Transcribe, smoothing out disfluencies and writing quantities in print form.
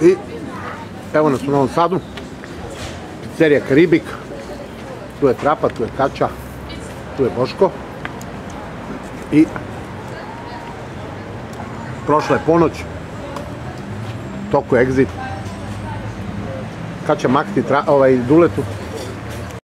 I evo nas u Novom Sadu, pizzerija Karibik, tu je Trapa, tu je Kaća, tu je Boško i prošla je ponoć, toku exit, Kaća makti Duletu.